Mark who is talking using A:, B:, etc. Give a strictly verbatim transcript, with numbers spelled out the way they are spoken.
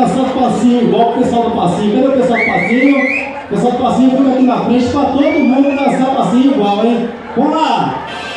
A: pessoal do passinho igual o pessoal do passinho. Cadê o pessoal do passinho? O pessoal do passinho fica aqui na frente para todo mundo dançar passinho igual, hein? Vamos lá!